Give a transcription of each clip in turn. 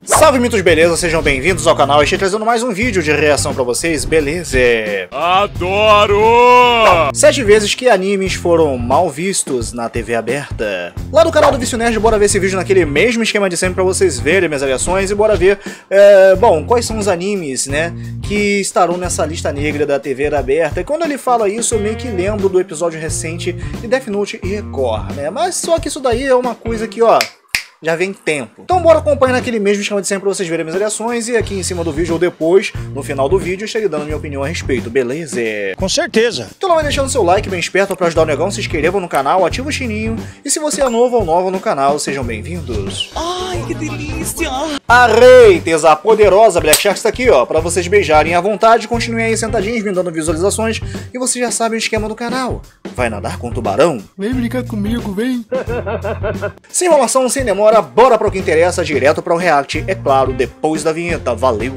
Salve mitos, beleza? Sejam bem-vindos ao canal. Estou trazendo mais um vídeo de reação pra vocês, beleza? Adoro! 7 vezes que animes foram mal vistos na TV aberta. Lá do canal do Vício Nerd, bora ver esse vídeo naquele mesmo esquema de sempre pra vocês verem minhas avaliações e bora ver, bom, quais são os animes, né, que estarão nessa lista negra da TV aberta. E quando ele fala isso, eu meio que lembro do episódio recente de Death Note e Record, né? Mas só que isso daí é uma coisa que, ó, já vem tempo. Então bora acompanhar naquele mesmo esquema de sempre pra vocês verem minhas reações e aqui em cima do vídeo ou depois, no final do vídeo, eu estarei dando minha opinião a respeito, beleza? Com certeza. Então lá vai deixando seu like bem esperto pra ajudar o negão, se inscrevam no canal, ativa o sininho e se você é novo ou nova no canal, sejam bem-vindos. Ai, que delícia! A Reiters, a poderosa Black Shark está aqui, ó, pra vocês beijarem à vontade, continuem aí sentadinhos, me dando visualizações e vocês já sabem o esquema do canal. Vai nadar com tubarão? Vem brincar comigo, vem. Sem enrolação, sem demora, bora para o que interessa, direto para o react, é claro, depois da vinheta. Valeu!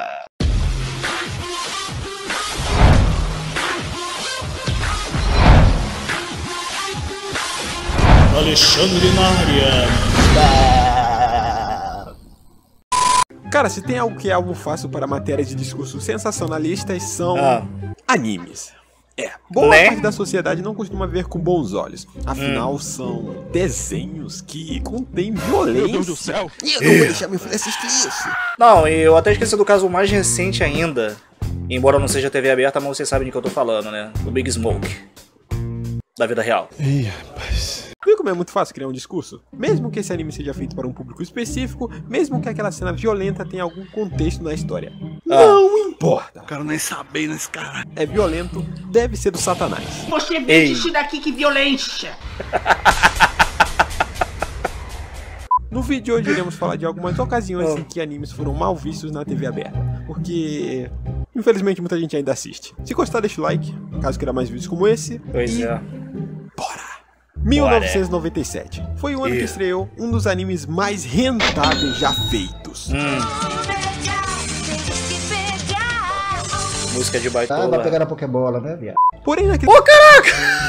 Alexandre na área. Cara, se tem algo que é algo fácil para matérias de discurso sensacionalistas, são animes. Boa parte da sociedade não costuma ver com bons olhos. Afinal, são desenhos que contêm violência. Meu Deus do céu! E eu não vou deixar minha filha assistir isso. Não, eu até esqueci do caso mais recente ainda. Embora não seja TV aberta, mas vocês sabem de que eu tô falando, né? Do Big Smoke. Da vida real. Ih, rapaz. Viu como é muito fácil criar um discurso? Mesmo que esse anime seja feito para um público específico, mesmo que aquela cena violenta tenha algum contexto na história. Não importa. Quero nem saber nesse cara. É violento, deve ser do Satanás. Você deixa daqui, que violência! No vídeo de hoje iremos falar de algumas ocasiões em que animes foram mal vistos na TV aberta. Porque, infelizmente, muita gente ainda assiste. Se gostar, deixa o like, caso queira mais vídeos como esse. Pois é. Bora! 1997. Foi o ano que estreou um dos animes mais rentáveis já feitos. Música de baitola. Vai pegar a Pokébola, né, viado? Porém, naquele... Ô, caraca!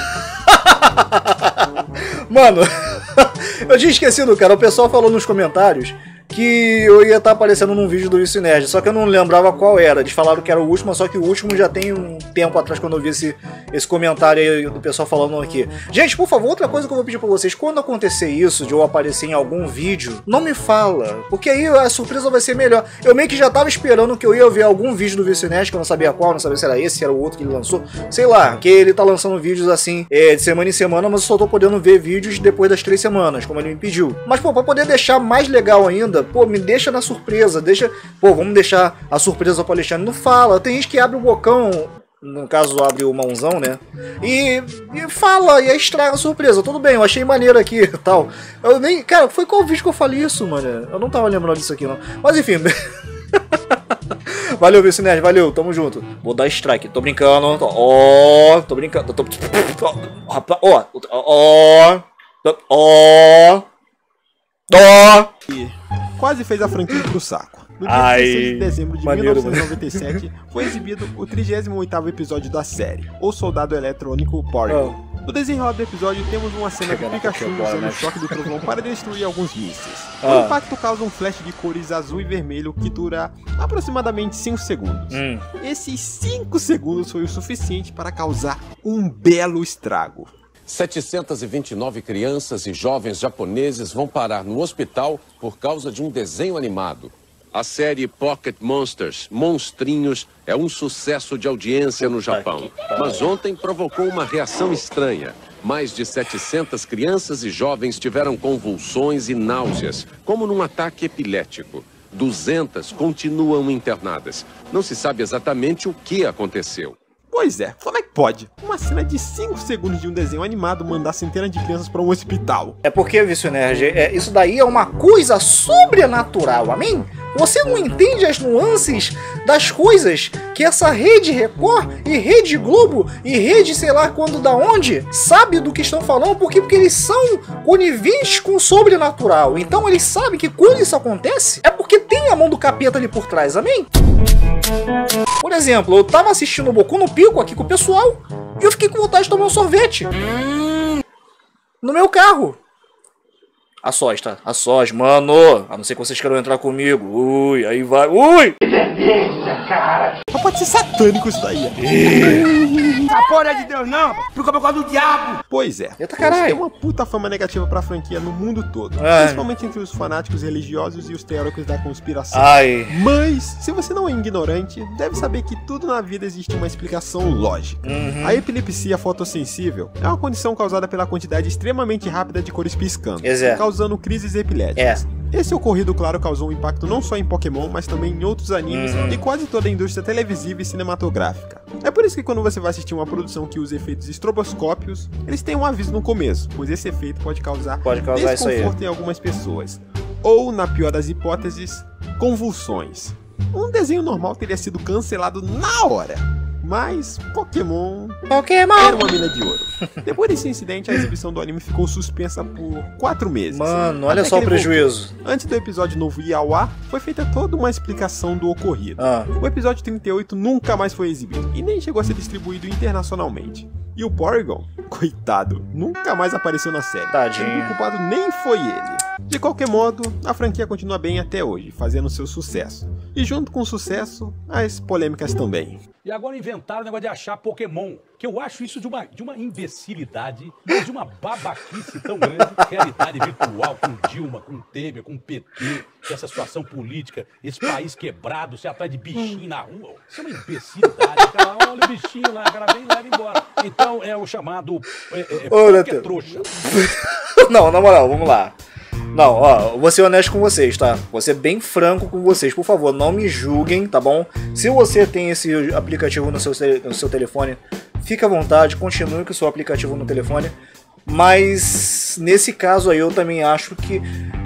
Mano, eu tinha esquecido, cara. O pessoal falou nos comentários que eu ia estar aparecendo num vídeo do Vício Nerd, só que eu não lembrava qual era. Eles falaram que era o último, só que o último já tem um tempo atrás, quando eu vi esse comentário aí do pessoal falando aqui. Gente, por favor, outra coisa que eu vou pedir pra vocês, quando acontecer isso, de eu aparecer em algum vídeo, não me fala, porque aí a surpresa vai ser melhor. Eu meio que já tava esperando que eu ia ver algum vídeo do Vício Nerd, que eu não sabia qual, não sabia se era esse, se era o outro que ele lançou, sei lá, que ele tá lançando vídeos assim, de semana em semana, mas eu só tô podendo ver vídeos depois das 3 semanas, como ele me pediu. Mas, pô, pra poder deixar mais legal ainda, pô, me deixa na surpresa, pô, vamos deixar a surpresa pro Alexandre. Não fala, tem gente que abre o bocão, no caso abre o mãozão, né, e fala, e aí estraga a surpresa. Tudo bem, eu achei maneiro aqui e tal. Eu nem, cara, foi qual vídeo que eu falei isso, mano? Eu não tava lembrando disso aqui, não. Mas enfim... Valeu, Vício Nerd, valeu, tamo junto. Vou dar strike, tô brincando. Tô brincando. Quase fez a franquia pro saco. No dia 16 de dezembro de 1997, foi exibido o 38º episódio da série, O Soldado Eletrônico Porygon. No desenrolar do episódio, temos uma cena do Pikachu usando o choque do trovão para destruir alguns mísseis. O impacto causa um flash de cores azul e vermelho que dura aproximadamente 5 segundos. Esses 5 segundos foi o suficiente para causar um belo estrago. 729 crianças e jovens japoneses vão parar no hospital por causa de um desenho animado. A série Pocket Monsters, Monstrinhos, é um sucesso de audiência no Japão. Mas ontem provocou uma reação estranha. Mais de 700 crianças e jovens tiveram convulsões e náuseas, como num ataque epilético. 200 continuam internadas. Não se sabe exatamente o que aconteceu. Pois é, como é que pode? Uma cena de 5 segundos de um desenho animado mandar centenas de crianças para um hospital? É porque, Vício Nerd, isso daí é uma coisa sobrenatural, amém? Você não entende as nuances das coisas que essa Rede Record e Rede Globo e Rede sei lá quando da onde sabe do que estão falando, porque eles são coniventes com o sobrenatural. Então eles sabem que quando isso acontece é porque tem a mão do capeta ali por trás, amém? Por exemplo, eu tava assistindo o Boku no Pico aqui com o pessoal e eu fiquei com vontade de tomar um sorvete no meu carro. A sós, tá? A sós, mano. A não ser que vocês queiram entrar comigo. Ui, aí vai. Ui! Que delícia, cara. Mas pode ser satânico isso daí. Essa porra é de Deus não, porque é por causa do diabo. Pois é. Eita caralho. Tem uma puta fama negativa pra franquia no mundo todo. Ai. Principalmente entre os fanáticos religiosos e os teóricos da conspiração. Ai. Mas, se você não é ignorante, deve saber que tudo na vida existe uma explicação lógica. A epilepsia fotossensível é uma condição causada pela quantidade extremamente rápida de cores piscando, causando crises epiléticas. Esse ocorrido, claro, causou um impacto não só em Pokémon, mas também em outros animes e quase toda a indústria televisiva e cinematográfica. É por isso que quando você vai assistir uma produção que usa efeitos estroboscópios, eles têm um aviso no começo, pois esse efeito pode causar desconforto em algumas pessoas. Ou, na pior das hipóteses, convulsões. Um desenho normal teria sido cancelado na hora. Mas Pokémon era uma mina de ouro. Depois desse incidente, a exibição do anime ficou suspensa por 4 meses. Mano, olha só o prejuízo. Antes do episódio novo ir ao ar, foi feita toda uma explicação do ocorrido. O episódio 38 nunca mais foi exibido e nem chegou a ser distribuído internacionalmente. E o Porygon, coitado, nunca mais apareceu na série. Tadinho. O culpado nem foi ele. De qualquer modo, a franquia continua bem até hoje, fazendo seu sucesso. E junto com o sucesso, as polêmicas também. E agora inventaram o negócio de achar Pokémon, que eu acho isso de uma imbecilidade, mas de uma babaquice tão grande. Realidade virtual com Dilma, com Temer, com PT, essa situação política, esse país quebrado, se atrás de bichinho na rua. Isso é uma imbecilidade. Cara, olha o bichinho lá, cara, vem e leva embora. Então é o chamado trouxa. Não, na moral, vamos lá. Não, ó, vou ser honesto com vocês, tá? Vou ser bem franco com vocês. Por favor, não me julguem, tá bom? Se você tem esse aplicativo no seu telefone, fica à vontade, continue com o seu aplicativo no telefone. Mas, nesse caso aí, eu também acho que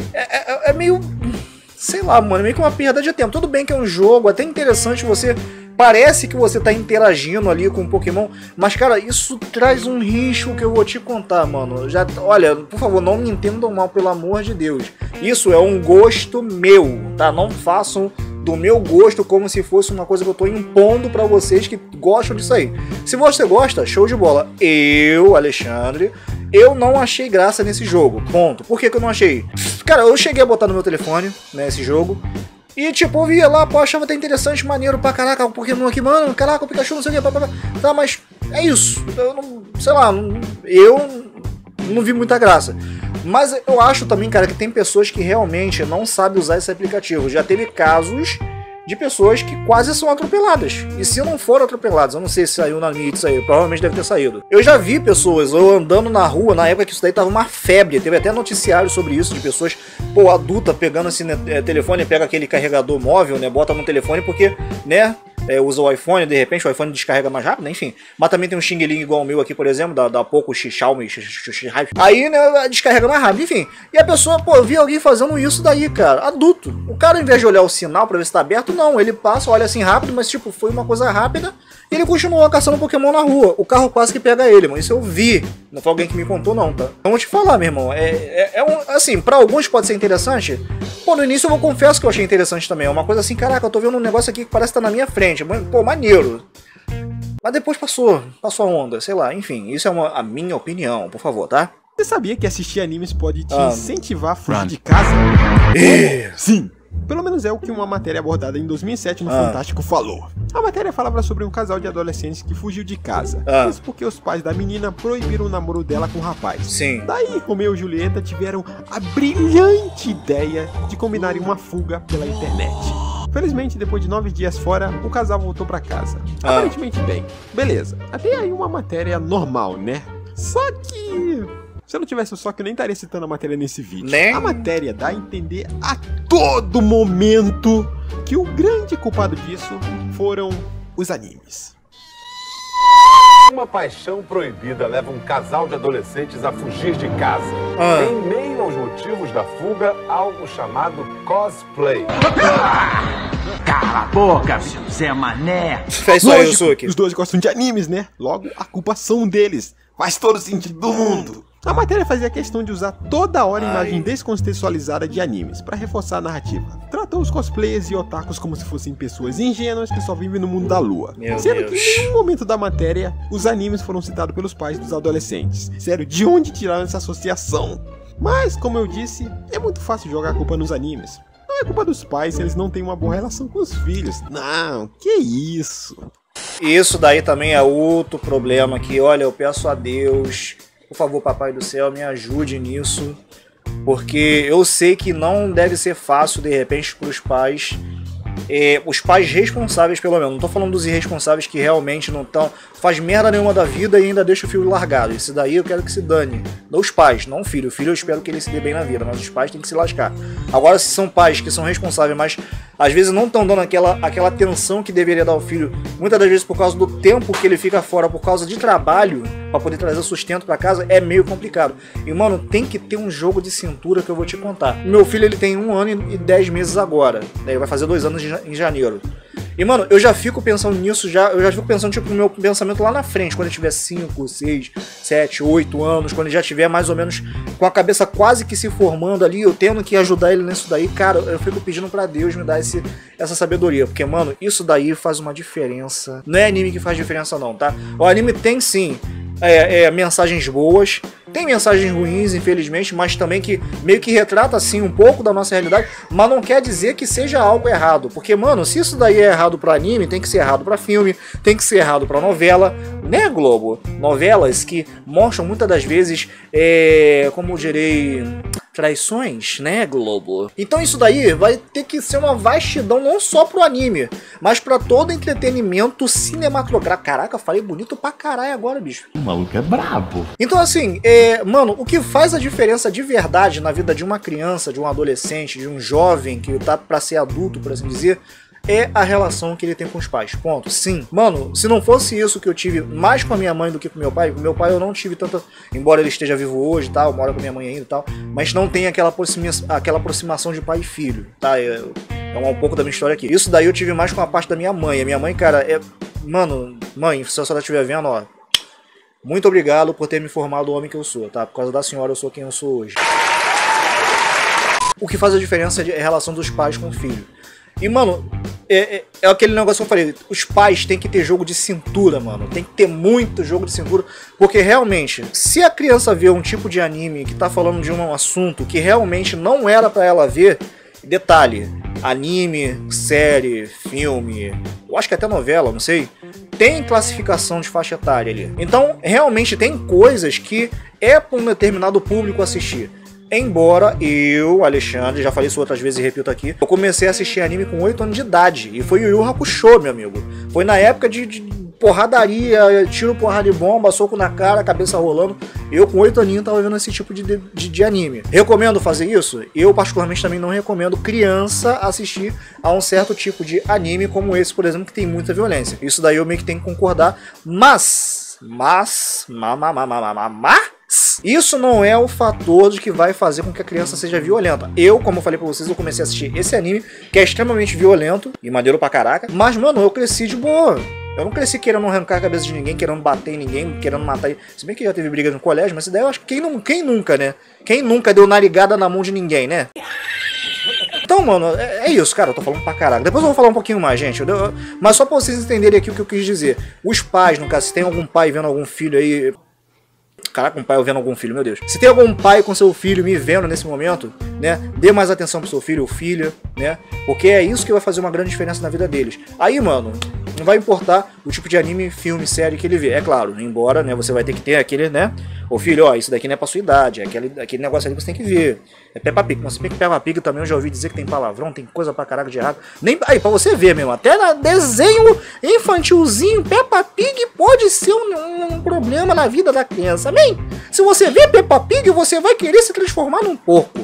é meio... Sei lá, mano, meio que uma perda de tempo. Tudo bem que é um jogo, até interessante você... Parece que você tá interagindo ali com o Pokémon, mas, cara, isso traz um risco que eu vou te contar, mano. Olha, por favor, não me entendam mal, pelo amor de Deus. Isso é um gosto meu, tá? Não façam do meu gosto como se fosse uma coisa que eu tô impondo pra vocês que gostam disso aí. Se você gosta, show de bola. Eu, Alexandre, eu não achei graça nesse jogo, ponto. Por que eu não achei? Cara, eu cheguei a botar no meu telefone, né, esse jogo. E tipo, eu via lá, pô, achava até interessante, maneiro pra caraca, o Pokémon aqui, mano, caraca, o Pikachu, não sei o que, tá, mas é isso, eu não, sei lá, eu não vi muita graça. Mas eu acho também, cara, que tem pessoas que realmente não sabem usar esse aplicativo. Já teve casos de pessoas que quase são atropeladas. E se não foram atropeladas, eu não sei se saiu na mídia, isso aí, provavelmente deve ter saído. Eu já vi pessoas, eu andando na rua, na época que isso daí tava uma febre, teve até noticiário sobre isso, de pessoas, pô, adulta pegando esse telefone, pega aquele carregador móvel, né, bota no telefone porque, né, usa o iPhone, de repente o iPhone descarrega mais rápido, né? Enfim. Mas também tem um Xing Ling igual o meu aqui, por exemplo, da Poco Xiaomi, aí, né, descarrega mais rápido, enfim. E a pessoa, pô, eu vi alguém fazendo isso daí, cara, adulto. O cara, ao invés de olhar o sinal pra ver se tá aberto, não, ele passa, olha assim rápido, mas tipo, foi uma coisa rápida, e ele continuou caçando Pokémon na rua. O carro quase que pega ele, mano, isso eu vi. Não foi alguém que me contou, não, tá? Então vou te falar, meu irmão, assim, pra alguns pode ser interessante. Pô, no início eu confesso que eu achei interessante também. É uma coisa assim, caraca, eu tô vendo um negócio aqui que parece que tá na minha frente. Pô, maneiro. Mas depois passou a onda, sei lá, enfim. Isso é a minha opinião, por favor, tá? Você sabia que assistir animes pode te incentivar a fugir de casa? Sim! Pelo menos é o que uma matéria abordada em 2007 no Fantástico falou. A matéria falava sobre um casal de adolescentes que fugiu de casa. Isso porque os pais da menina proibiram o namoro dela com o rapaz. Sim. Daí, Romeu e Julieta tiveram a brilhante ideia de combinarem uma fuga pela internet. Felizmente, depois de 9 dias fora, o casal voltou pra casa. Aparentemente bem. Beleza. Até aí uma matéria normal, né? Só que... se eu não tivesse o só que eu nem estaria citando a matéria nesse vídeo. Né? A matéria dá a entender a todo momento que o grande culpado disso foram os animes. Uma paixão proibida leva um casal de adolescentes a fugir de casa. Em meio aos motivos da fuga, algo chamado cosplay. Cala a boca, seu Zé Mané. Fez só isso, Suki. Os dois gostam de animes, né? Logo, a culpa são deles. Faz todo o sentido do mundo. A matéria fazia questão de usar toda hora imagem descontextualizada de animes para reforçar a narrativa. Tratou os cosplayers e otakus como se fossem pessoas ingênuas que só vivem no mundo da lua. Sendo que em nenhum momento da matéria, os animes foram citados pelos pais dos adolescentes. Sério, de onde tiraram essa associação? Mas, como eu disse, é muito fácil jogar a culpa nos animes. Não é culpa dos pais se eles não têm uma boa relação com os filhos. Não, que isso. Isso daí também é outro problema que, olha, eu peço a Deus, por favor, papai do céu, me ajude nisso. Porque eu sei que não deve ser fácil, de repente, para os pais responsáveis, pelo menos. Não tô falando dos irresponsáveis que realmente não estão, faz merda nenhuma da vida e ainda deixa o filho largado. Isso daí eu quero que se dane. Não os pais, não o filho. O filho eu espero que ele se dê bem na vida, mas os pais têm que se lascar. Agora, se são pais que são responsáveis, mas às vezes não estão dando aquela atenção que deveria dar ao filho, muitas das vezes por causa do tempo que ele fica fora, por causa de trabalho, pra poder trazer sustento pra casa, é meio complicado. E, mano, tem que ter um jogo de cintura que eu vou te contar. Meu filho, ele tem 1 ano e 10 meses agora. Ele vai fazer 2 anos em janeiro. E, mano, eu já fico pensando nisso, eu já fico pensando, tipo, no meu pensamento lá na frente, quando ele tiver 5, 6, 7, 8 anos, quando ele já tiver mais ou menos com a cabeça quase que se formando ali, eu tendo que ajudar ele nisso daí, cara, eu fico pedindo pra Deus me dar essa sabedoria, porque, mano, isso daí faz uma diferença. Não é anime que faz diferença não, tá? O anime tem sim mensagens boas, tem mensagens ruins, infelizmente, mas também que meio que retrata assim um pouco da nossa realidade, mas não quer dizer que seja algo errado, porque, mano, se isso daí é errado pra anime, tem que ser errado pra filme, tem que ser errado pra novela, né, Globo? Novelas que mostram muitas das vezes, como eu direi, traições, né, Globo? Então isso daí vai ter que ser uma vastidão não só pro anime, mas pra todo entretenimento cinematográfico. Caraca, falei bonito pra caralho agora, bicho. O maluco é brabo. Então assim, mano, o que faz a diferença de verdade na vida de uma criança, de um adolescente, de um jovem que tá pra ser adulto, por assim dizer, é a relação que ele tem com os pais, ponto. Sim, mano, se não fosse isso que eu tive mais com a minha mãe do que com meu pai eu não tive tanta, embora ele esteja vivo hoje e tal, mora com minha mãe ainda e tal, mas não tem aquela aproximação de pai e filho, tá? É um pouco da minha história aqui. Isso daí eu tive mais com a parte da minha mãe. A minha mãe, cara, mano, mãe, se a senhora estiver vendo, ó, muito obrigado por ter me formado o homem que eu sou, tá? Por causa da senhora eu sou quem eu sou hoje. O que faz a diferença é a relação dos pais com o filho. E, mano, é aquele negócio que eu falei, os pais têm que ter jogo de cintura, mano. Tem que ter muito jogo de cintura, porque realmente, se a criança vê um tipo de anime que tá falando de um assunto que realmente não era pra ela ver, detalhe, anime, série, filme, eu acho que até novela, não sei, tem classificação de faixa etária ali. Então, realmente tem coisas que é para um determinado público assistir. Embora eu, Alexandre, já falei isso outras vezes e repito aqui, eu comecei a assistir anime com 8 anos de idade. E foi Yu Yu Hakusho, meu amigo. Foi na época de porradaria, tiro, porrada de bomba, soco na cara, cabeça rolando. Eu com 8 aninhos tava vendo esse tipo de anime. Recomendo fazer isso? Eu particularmente também não recomendo criança assistir a um certo tipo de anime como esse, por exemplo, que tem muita violência. Isso daí eu meio que tenho que concordar, mas isso não é o fator de que vai fazer com que a criança seja violenta. Eu, como eu falei pra vocês, eu comecei a assistir esse anime, que é extremamente violento e maneiro pra caraca, mas, mano, eu cresci de boa. Eu não cresci querendo arrancar a cabeça de ninguém, querendo bater em ninguém, querendo matar. Se bem que já teve briga no colégio, mas isso daí eu acho que quem nunca, né? Quem nunca deu narigada na mão de ninguém, né? Então, mano, é isso, cara, eu tô falando pra caralho. Depois eu vou falar um pouquinho mais, gente. Mas só pra vocês entenderem aqui o que eu quis dizer. Os pais, no caso, se tem algum pai vendo algum filho aí... Caraca, um pai vendo algum filho, meu Deus. Se tem algum pai com seu filho me vendo nesse momento, né, dê mais atenção pro seu filho ou filha, né, porque é isso que vai fazer uma grande diferença na vida deles. Aí, mano, não vai importar o tipo de anime, filme, série que ele vê. É claro, embora, né, você vai ter que ter aquele, né, ô filho, ó, isso daqui não é pra sua idade, é aquele negócio ali que você tem que ver. É Peppa Pig, mas se bem que Peppa Pig também eu já ouvi dizer que tem palavrão, tem coisa pra caraca de errado. Nem, aí, pra você ver mesmo, até na desenho infantilzinho, Peppa Pig pode ser um problema na vida da criança, amém? Se você vê Peppa Pig, você vai querer se transformar num porco.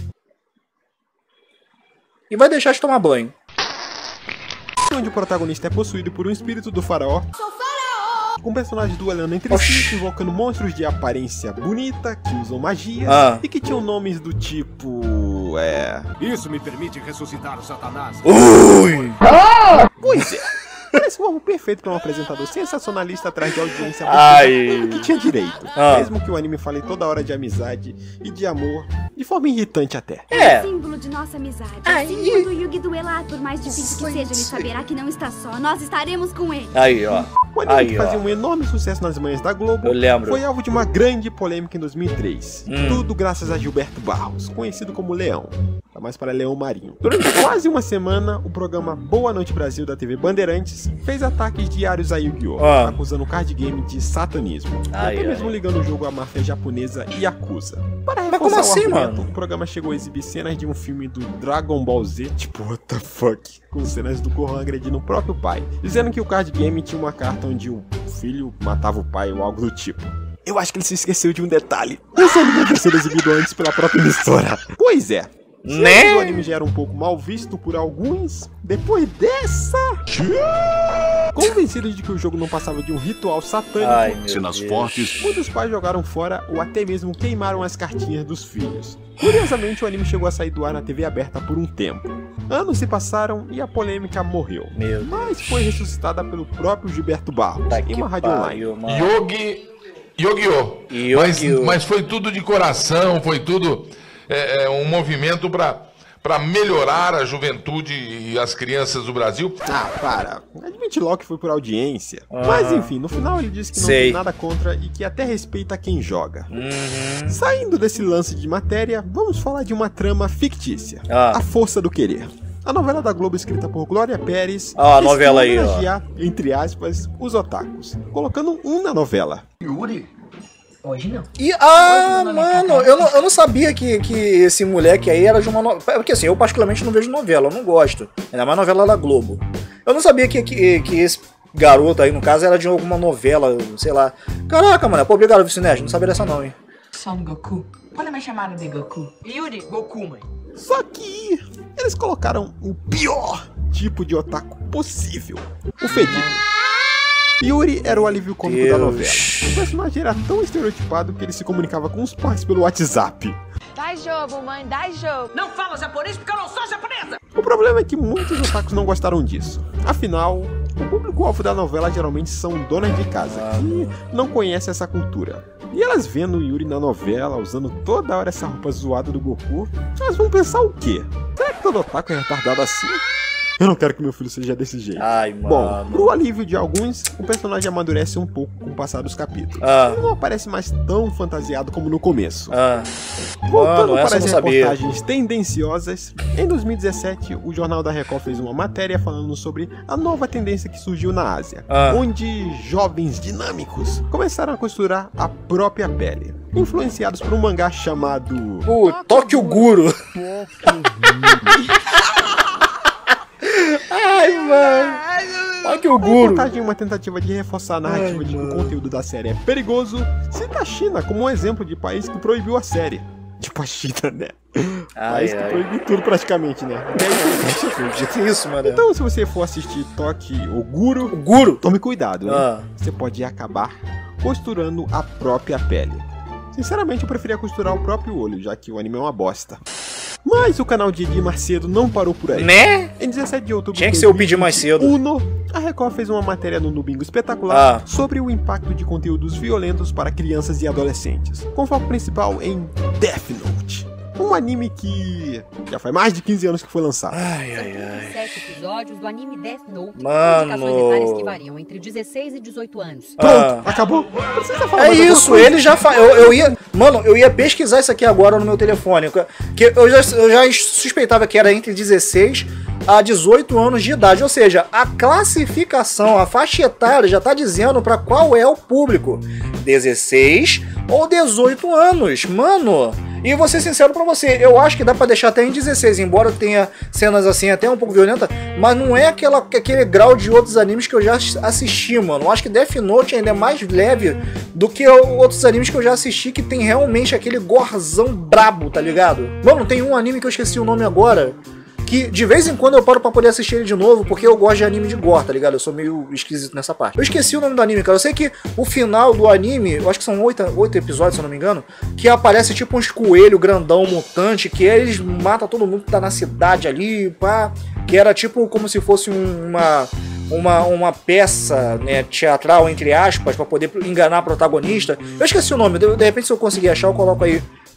E vai deixar de tomar banho. Onde o protagonista é possuído por um espírito do faraó. Com personagens duelando entre si, invocando monstros de aparência bonita, que usam magias e que tinham nomes do tipo... Isso me permite ressuscitar o Satanás. Ui! Pois é. Parece um alvo perfeito para um apresentador sensacionalista atrás de audiência que tinha direito. Mesmo que o anime fale toda hora de amizade e de amor, de forma irritante até. É símbolo de nossa amizade. É símbolo do Yugi duelar, por mais difícil que seja, ele saberá que não está só. Nós estaremos com ele. Aí, ó. O anime que fazia um enorme sucesso nas manhãs da Globo foi alvo de uma grande polêmica em 2003. Tudo graças a Gilberto Barros, conhecido como Leão. Tá mais para Leão Marinho. Durante quase uma semana, o programa Boa Noite Brasil da TV Bandeirantes fez ataques diários a Yu-Gi-Oh! Acusando o card game de satanismo. E até mesmo ligando o jogo à máfia japonesa Yakuza. Para reforçar o argumento, o programa chegou a exibir cenas de um filme do Dragon Ball Z, tipo, what the fuck? Com cenas do Gohan agredindo o próprio pai, dizendo que o card game tinha uma carta onde o filho matava o pai ou algo do tipo. Eu acho que ele se esqueceu de um detalhe. Esse anime tinha sido exibido antes pela própria emissora. Pois é. Se o anime já era um pouco mal visto por alguns, depois dessa... Convencidos de que o jogo não passava de um ritual satânico, cenas fortes, muitos pais jogaram fora ou até mesmo queimaram as cartinhas dos filhos. Curiosamente, o anime chegou a sair do ar na TV aberta por um tempo. Anos se passaram e a polêmica morreu. Mas foi ressuscitada pelo próprio Gilberto Barros em uma rádio online. Yu-Gi-Oh! Mas foi tudo de coração, foi tudo um movimento para melhorar a juventude e as crianças do Brasil. Para. Admite logo que foi por audiência. Mas enfim, no final ele disse que não tem nada contra e que até respeita quem joga. Saindo desse lance de matéria, vamos falar de uma trama fictícia. A Força do Querer. A novela da Globo escrita por Glória Pérez a novela aí, entre aspas, os otakus, colocando um na novela. Yuri? Hoje não. Mano, eu não sabia que esse moleque aí era de uma novela. Porque assim, eu particularmente não vejo novela, eu não gosto. Ainda mais novela da Globo. Eu não sabia que esse garoto aí, no caso, era de alguma novela, sei lá. Caraca, mano, pô, obrigado, Vicinete, não sabia dessa não, hein. Só no Goku. Quando me chamaram de Goku? Yuri, Goku, mãe. Só que eles colocaram o pior tipo de otaku possível. O fedido. Yuri era o alívio cômico da novela. O personagem era tão estereotipado que ele se comunicava com os pais pelo WhatsApp. Dá jogo, mãe, dá jogo. Não fala japonês porque eu não sou japonesa. O problema é que muitos otakus não gostaram disso. Afinal, o público-alvo da novela geralmente são donas de casa, que não conhecem essa cultura. E elas vendo o Yuri na novela, usando toda hora essa roupa zoada do Goku, elas vão pensar o quê? Será que todo otaku é retardado assim? Eu não quero que meu filho seja desse jeito. Bom, pro alívio de alguns, o personagem amadurece um pouco com o passar dos capítulos. Ele não aparece mais tão fantasiado como no começo. Voltando para as reportagens tendenciosas, em 2017, o Jornal da Record fez uma matéria falando sobre a nova tendência que surgiu na Ásia, onde jovens dinâmicos começaram a costurar a própria pele, influenciados por um mangá chamado... Tokyo Guru. Ai, mano. Olha que o Guru. Uma tentativa de reforçar a narrativa de que o conteúdo da série é perigoso, cita a China como um exemplo de país que proibiu a série. Tipo a China, né? País que proibiu tudo praticamente, né? Isso, mano. Então, se você for assistir Tokyo ou Guru, tome cuidado, né? Você pode acabar costurando a própria pele. Sinceramente, eu preferia costurar o próprio olho, já que o anime é uma bosta. Mas o canal de Edir Macedo não parou por aí. Né? Em 17 de outubro tinha que ser o Pedir mais cedo. A Record fez uma matéria no Bingo Espetacular sobre o impacto de conteúdos violentos para crianças e adolescentes, com foco principal em Death Note. Um anime que já faz mais de 15 anos que foi lançado. 7 episódios do anime Death Note. Mano. Indicações etárias que variam entre 16 e 18 anos. Pronto, acabou. É isso, ele já faz. Eu ia pesquisar isso aqui agora no meu telefone. Que eu já suspeitava que era entre 16 a 18 anos de idade. Ou seja, a classificação, a faixa etária já tá dizendo pra qual é o público. 16 ou 18 anos. Mano. E vou ser sincero pra você, eu acho que dá pra deixar até em 16, embora tenha cenas assim até um pouco violentas, mas não é aquele grau de outros animes que eu já assisti, mano. Eu acho que Death Note ainda é mais leve do que outros animes que eu já assisti, que tem realmente aquele gorzão brabo, tá ligado? Mano, tem um anime que eu esqueci o nome agora, que de vez em quando eu paro pra poder assistir ele de novo, porque eu gosto de anime de gore, tá ligado? Eu sou meio esquisito nessa parte. Eu esqueci o nome do anime, cara. Eu sei que o final do anime, eu acho que são 8 episódios, se eu não me engano, que aparece tipo uns coelho grandão mutante, que eles matam todo mundo que tá na cidade ali, pá. Que era tipo como se fosse uma peça, né, teatral, entre aspas, pra poder enganar a protagonista. Eu esqueci o nome, de repente se eu conseguir achar, eu coloco aí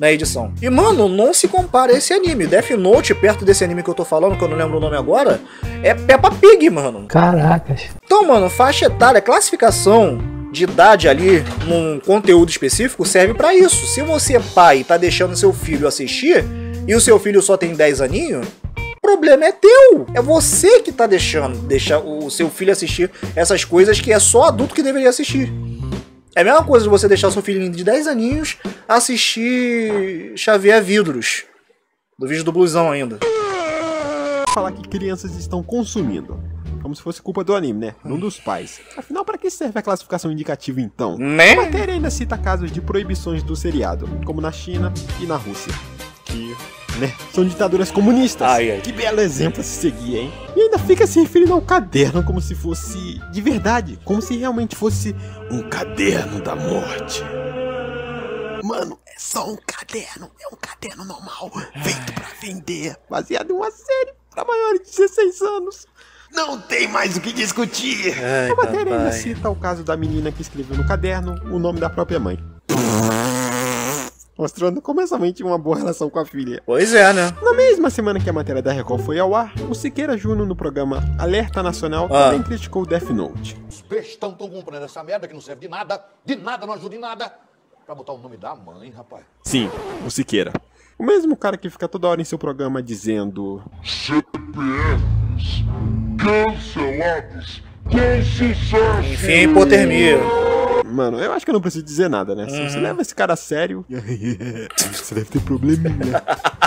na edição. E, mano, não se compara a esse anime. Death Note, perto desse anime que eu tô falando, que eu não lembro o nome agora, é Peppa Pig, mano. Caracas. Então, mano, faixa etária, classificação de idade ali num conteúdo específico serve pra isso. Se você, pai, tá deixando seu filho assistir e o seu filho só tem 10 aninhos, o problema é teu. É você que tá deixando o seu filho assistir essas coisas que é só adulto que deveria assistir. É a mesma coisa de você deixar seu filhinho de 10 aninhos assistir Xavier Vidros, do vídeo do Blusão ainda. Falar que crianças estão consumindo, como se fosse culpa do anime, né? Não dos pais. Afinal, pra que serve a classificação indicativa então? Né? A matéria ainda cita casos de proibições do seriado, como na China e na Rússia, que, né, são ditaduras comunistas. Que belo exemplo a se seguir, hein? E ainda fica se referindo ao caderno como se fosse de verdade, como se realmente fosse um caderno da morte. Mano, é só um caderno, é um caderno normal, feito pra vender, baseado em uma série pra maiores de 16 anos. Não tem mais o que discutir. A matéria ainda cita o caso da menina que escreveu no caderno o nome da própria mãe, mostrando como é somente uma boa relação com a filha. Pois é, né? Na mesma semana que a matéria da Record foi ao ar, o Siqueira Júnior, no programa Alerta Nacional, também criticou Death Note. Os bestão estão comprando essa merda que não serve de nada, não ajuda em nada, pra botar o nome da mãe, rapaz. Sim, o Siqueira. O mesmo cara que fica toda hora em seu programa dizendo... CPFs cancelados com sucesso. Enfim, hipotermia. Mano, eu acho que eu não preciso dizer nada, né? Se você leva esse cara a sério, você deve ter probleminha.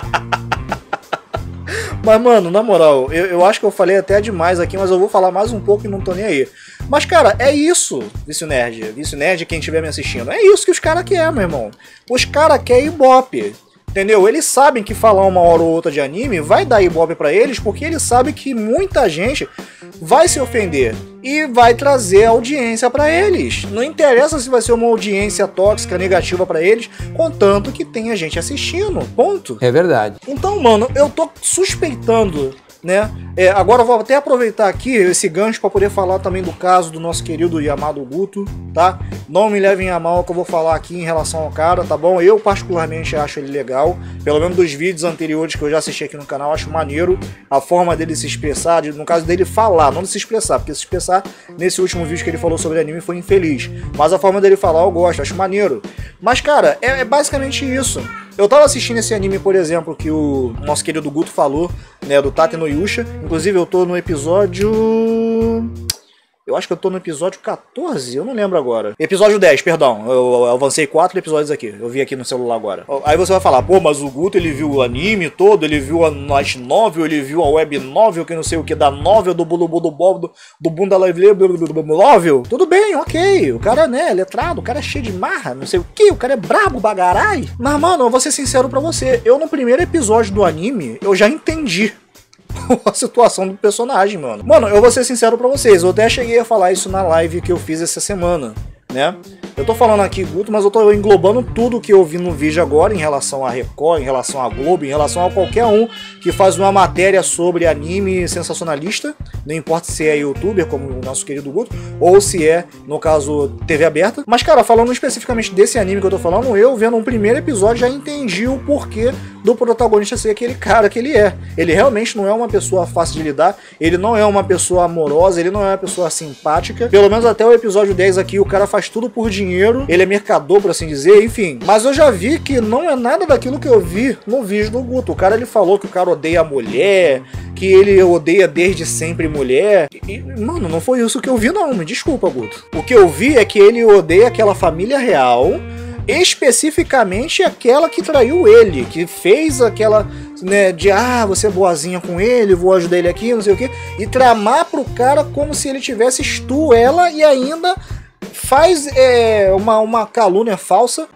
Mas, mano, na moral, eu acho que eu falei até demais aqui, mas eu vou falar mais um pouco e não tô nem aí. Mas, cara, é isso, Vício Nerd, quem estiver me assistindo. É isso que os caras querem, meu irmão. Os caras querem Ibope. Entendeu? Eles sabem que falar uma hora ou outra de anime vai dar Ibope pra eles, porque eles sabem que muita gente vai se ofender e vai trazer audiência pra eles. Não interessa se vai ser uma audiência tóxica, negativa pra eles, contanto que tenha gente assistindo. Ponto. É verdade. Então, mano, eu tô suspeitando, né? Agora eu vou até aproveitar aqui esse gancho para poder falar também do caso do nosso querido e amado Guto, tá? Não me levem a mal o que eu vou falar aqui em relação ao cara, tá bom? Eu particularmente acho ele legal, pelo menos dos vídeos anteriores que eu já assisti aqui no canal, acho maneiro a forma dele se expressar, no caso dele falar, não de se expressar, porque se expressar nesse último vídeo que ele falou sobre anime foi infeliz, mas a forma dele falar eu gosto, acho maneiro. Mas, cara, é basicamente isso. Eu tava assistindo esse anime, por exemplo, que o nosso querido Guto falou, né, do Tate no Yusha. Inclusive eu tô no episódio... Eu acho que eu tô no episódio 14, eu não lembro agora. Episódio 10, perdão. Eu avancei 4 episódios aqui. Eu vi aqui no celular agora. Aí você vai falar, pô, mas o Guto, ele viu o anime todo, ele viu a light novel, ele viu a web novel, que não sei o que, da novel, do Bunda Live novel. Tudo bem, ok. O cara, né, letrado, o cara é cheio de marra, não sei o que, o cara é brabo, bagarai. Mas, mano, eu vou ser sincero pra você. Eu, no primeiro episódio do anime, eu já entendi a situação do personagem, mano. Mano, eu vou ser sincero pra vocês, eu até cheguei a falar isso na live que eu fiz essa semana, né? Eu tô falando aqui, Guto, mas eu tô englobando tudo que eu vi no vídeo agora em relação a Record, em relação a Globo, em relação a qualquer um que faz uma matéria sobre anime sensacionalista, não importa se é youtuber, como o nosso querido Guto, ou se é, no caso, TV aberta. Mas, cara, falando especificamente desse anime que eu tô falando, eu vendo um primeiro episódio já entendi o porquê do protagonista ser aquele cara que ele é. Ele realmente não é uma pessoa fácil de lidar, ele não é uma pessoa amorosa, ele não é uma pessoa simpática. Pelo menos até o episódio 10 aqui, o cara faz tudo por dinheiro, ele é mercador, por assim dizer, enfim. Mas eu já vi que não é nada daquilo que eu vi no vídeo do Guto. O cara, ele falou que o cara odeia a mulher, que ele odeia desde sempre mulher. E, mano, não foi isso que eu vi não, me desculpa, Guto. O que eu vi é que ele odeia aquela família real, especificamente aquela que traiu ele, que fez aquela, né, de você é boazinha com ele, vou ajudar ele aqui, não sei o que, e tramar pro cara como se ele tivesse ela e ainda faz uma calúnia falsa.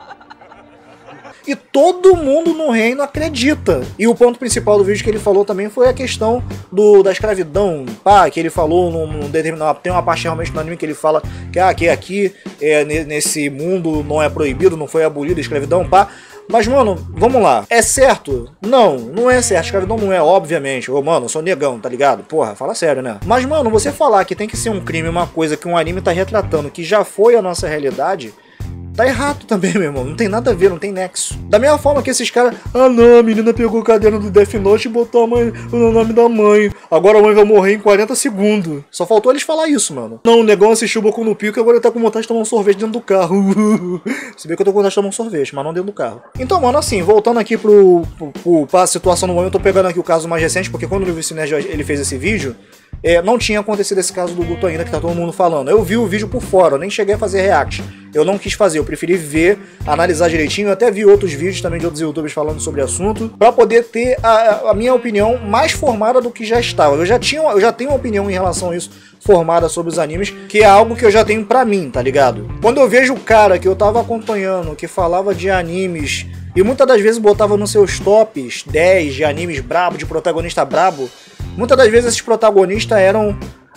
E todo mundo no reino acredita. E o ponto principal do vídeo que ele falou também foi a questão da escravidão, pá, que ele falou num determinado... Tem uma parte realmente no anime que ele fala que aqui, nesse mundo, não é proibido, não foi abolida a escravidão, pá. Mas, mano, vamos lá. É certo? Não, não é certo. Escravidão não é, obviamente. Ô, mano, eu sou negão, tá ligado? Porra, fala sério, né? Mas, mano, você falar que tem que ser um crime, uma coisa que um anime tá retratando, que já foi a nossa realidade... Tá errado também, meu irmão. Não tem nada a ver, não tem nexo. Da mesma forma que esses caras... Ah, não, a menina pegou o caderno do Death Note e botou o nome da mãe. Agora a mãe vai morrer em 40 segundos. Só faltou eles falar isso, mano. Não, o negão assistiu o Boku no Pico e agora ele tá com vontade de tomar um sorvete dentro do carro. Se bem que eu tô com vontade de tomar um sorvete, mas não dentro do carro. Então, mano, assim, voltando aqui pra situação no momento, eu tô pegando aqui o caso mais recente, porque quando o Livro Cinege ele fez esse vídeo, não tinha acontecido esse caso do Guto ainda, que tá todo mundo falando. Eu vi o vídeo por fora, eu nem cheguei a fazer react. Eu não quis fazer, eu preferi ver, analisar direitinho. Eu até vi outros vídeos também de outros youtubers falando sobre o assunto, pra poder ter a minha opinião mais formada do que já estava. Eu já tenho uma opinião em relação a isso, formada sobre os animes, que é algo que eu já tenho pra mim, tá ligado? Quando eu vejo o cara que eu tava acompanhando, que falava de animes, e muitas das vezes botava nos seus tops 10 de animes brabo, de protagonista brabo, muitas das vezes esses protagonistas eram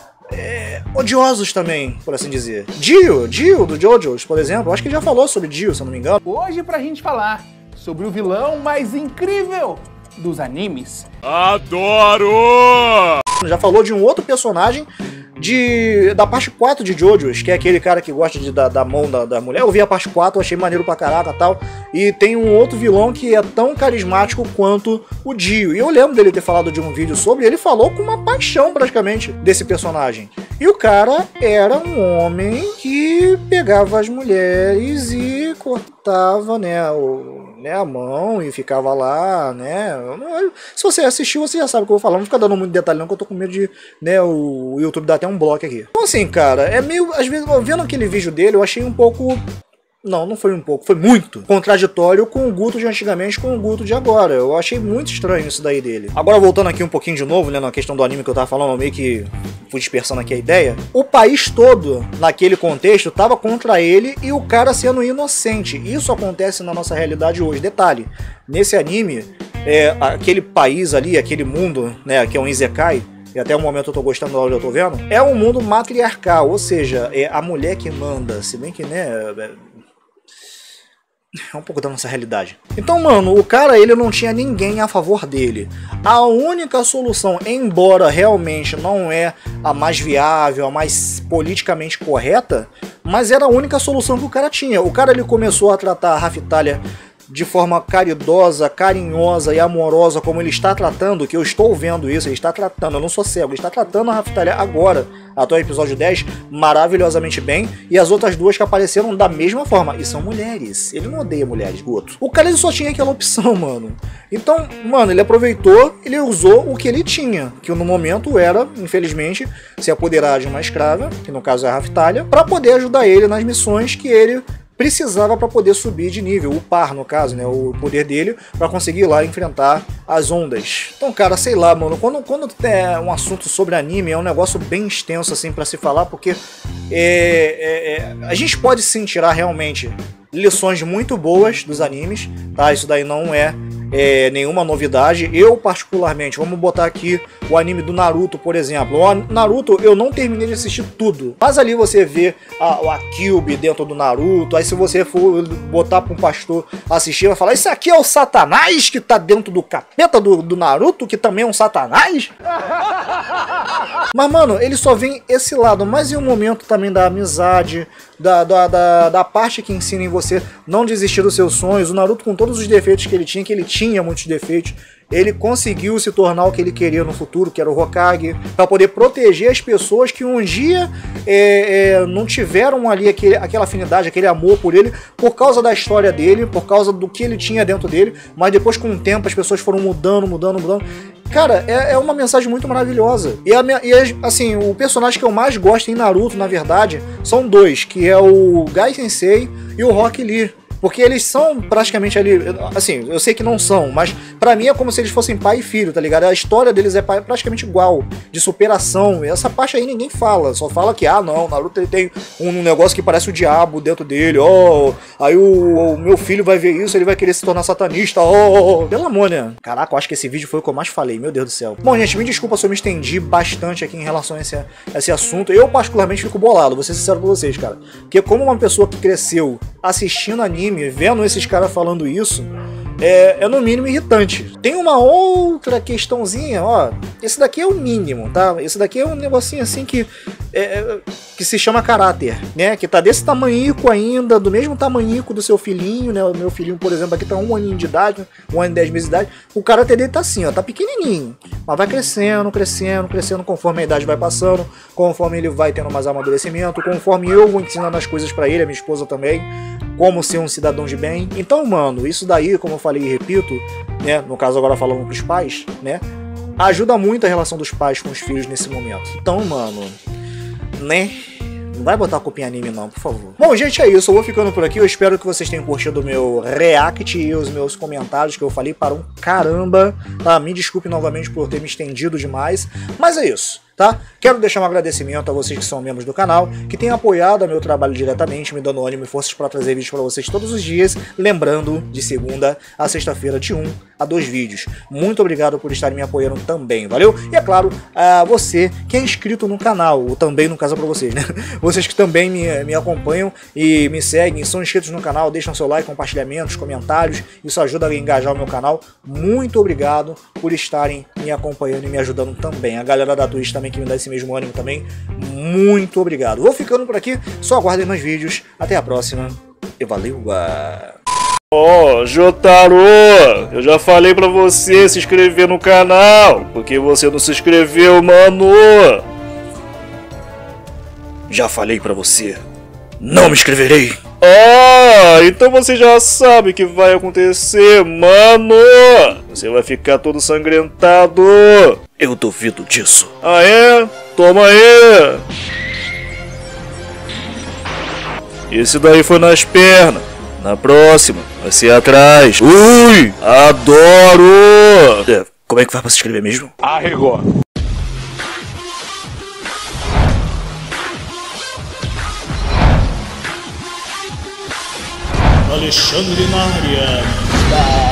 odiosos também, por assim dizer. Dio do JoJo's, por exemplo, acho que ele já falou sobre Dio, se eu não me engano. Hoje pra gente falar sobre o vilão mais incrível dos animes. Adoro! Já falou de um outro personagem da parte 4 de JoJo's, que é aquele cara que gosta da mão da mulher. Eu vi a parte 4, achei maneiro pra caraca e tal. E tem um outro vilão que é tão carismático quanto o Dio. E eu lembro dele ter falado de um vídeo sobre, ele falou com uma paixão praticamente desse personagem. E o cara era um homem que pegava as mulheres e cortava, né, a mão e ficava lá, né. Se você assistiu, você já sabe o que eu vou falar. Não vou ficar dando muito detalhe não, que eu tô com medo de, né, o YouTube dar até um bloco aqui. Então assim, cara, é meio, às vezes, vendo aquele vídeo dele, eu achei um pouco... Não foi um pouco, foi muito contraditório com o Guto de antigamente com o Guto de agora. Eu achei muito estranho isso daí dele. Agora voltando aqui um pouquinho de novo, né, na questão do anime que eu tava falando, eu meio que fui dispersando aqui a ideia. O país todo, naquele contexto, tava contra ele e o cara sendo inocente. Isso acontece na nossa realidade hoje. Detalhe, nesse anime, aquele país ali, aquele mundo, né, que é um Isekai, e até o momento eu tô gostando do que eu tô vendo, é um mundo matriarcal, ou seja, é a mulher que manda, se bem que, né... É um pouco da nossa realidade. Então, mano, o cara, ele não tinha ninguém a favor dele. A única solução, embora realmente não é a mais viável, a mais politicamente correta, mas era a única solução que o cara tinha. O cara, ele começou a tratar a Raftalha de forma caridosa, carinhosa e amorosa, como ele está tratando, que eu estou vendo isso, ele está tratando, eu não sou cego, ele está tratando a Raftalha agora, até o episódio 10, maravilhosamente bem, e as outras duas que apareceram da mesma forma, e são mulheres, ele não odeia mulheres, Guto. O cara, ele só tinha aquela opção, mano. Então, mano, ele aproveitou, ele usou o que ele tinha, que no momento era, infelizmente, se apoderar de uma escrava, que no caso é a Raftalha, para poder ajudar ele nas missões que ele precisava para poder subir de nível, o par no caso, né, o poder dele, para conseguir ir lá enfrentar as ondas. Então, cara, sei lá, mano, quando tem um assunto sobre anime, é um negócio bem extenso assim para se falar, porque a gente pode sim tirar realmente lições muito boas dos animes, tá? Isso daí não é nenhuma novidade. Eu particularmente, vamos botar aqui o anime do Naruto, por exemplo. O Naruto eu não terminei de assistir tudo, mas ali você vê a Kyuubi dentro do Naruto. Aí se você for botar para um pastor assistir, vai falar: isso aqui é o Satanás que tá dentro do capeta do Naruto, que também é um Satanás. Mas mano, ele só vem esse lado, mas em um momento também da amizade, da parte que ensina em você não desistir dos seus sonhos. O Naruto, com todos os defeitos que ele tinha muitos defeitos, ele conseguiu se tornar o que ele queria no futuro, que era o Hokage, para poder proteger as pessoas que um dia não tiveram ali aquela afinidade, aquele amor por ele, por causa da história dele, por causa do que ele tinha dentro dele, mas depois com o tempo as pessoas foram mudando. Cara, é uma mensagem muito maravilhosa. E assim, o personagem que eu mais gosto em Naruto, na verdade, são dois, que é o Gai Sensei e o Rock Lee. Porque eles são praticamente ali, assim, eu sei que não são, mas pra mim é como se eles fossem pai e filho, tá ligado? A história deles é praticamente igual, de superação. E essa parte aí ninguém fala, só fala que, não, o Naruto ele tem um negócio que parece o diabo dentro dele, aí o meu filho vai ver isso, ele vai querer se tornar satanista, pelo amor, né? Caraca, eu acho que esse vídeo foi o que eu mais falei, meu Deus do céu. Bom, gente, me desculpa se eu me estendi bastante aqui em relação a esse assunto. Eu particularmente fico bolado, vou ser sincero com vocês, cara. Porque como uma pessoa que cresceu assistindo anime, vendo esses caras falando isso, é no mínimo irritante. Tem uma outra questãozinha, ó, esse daqui é o mínimo, tá? Esse daqui é um negocinho assim que se chama caráter, né? Que tá desse tamanhico ainda, do mesmo tamanhico do seu filhinho, né? O meu filhinho, por exemplo, aqui tá 1 aninho de idade, 1 ano e 10 meses de idade. O caráter dele tá assim, ó, tá pequenininho, mas vai crescendo, crescendo, crescendo conforme a idade vai passando, conforme ele vai tendo mais amadurecimento, conforme eu vou ensinando as coisas pra ele, a minha esposa também, como ser um cidadão de bem. Então, mano, isso daí, como eu falei e repito, né, no caso agora falando pros pais, né, ajuda muito a relação dos pais com os filhos nesse momento. Então, mano, né, não vai botar a culpa em anime não, por favor. Bom, gente, é isso, eu vou ficando por aqui, eu espero que vocês tenham curtido o meu react e os meus comentários, que eu falei para um caramba, tá? Me desculpe novamente por ter me estendido demais, mas é isso. Tá? Quero deixar um agradecimento a vocês que são membros do canal, que têm apoiado o meu trabalho diretamente, me dando ânimo e forças para trazer vídeos para vocês todos os dias, lembrando, de segunda a sexta-feira, de 1 a 2 vídeos. Muito obrigado por estarem me apoiando também, valeu? E é claro, a você que é inscrito no canal, ou também no caso para vocês, né? Vocês que também me acompanham e me seguem, são inscritos no canal, deixam seu like, compartilhamentos, comentários, isso ajuda a engajar o meu canal. Muito obrigado por estarem me acompanhando e me ajudando também. A galera da Twitch também que me dá esse mesmo ânimo também, muito obrigado. Vou ficando por aqui, só aguardem mais vídeos, até a próxima e valeu! Ó, Jotaro, eu já falei pra você se inscrever no canal, porque você não se inscreveu, mano. Já falei pra você, não me inscreverei. Ah, então você já sabe o que vai acontecer, mano. Você vai ficar todo sangrentado. Eu duvido disso. Ah, é? Toma aí. Esse daí foi nas pernas. Na próxima, vai ser atrás. Ui, adoro. Como é que vai pra se inscrever mesmo? Arregou. Alexandre na área.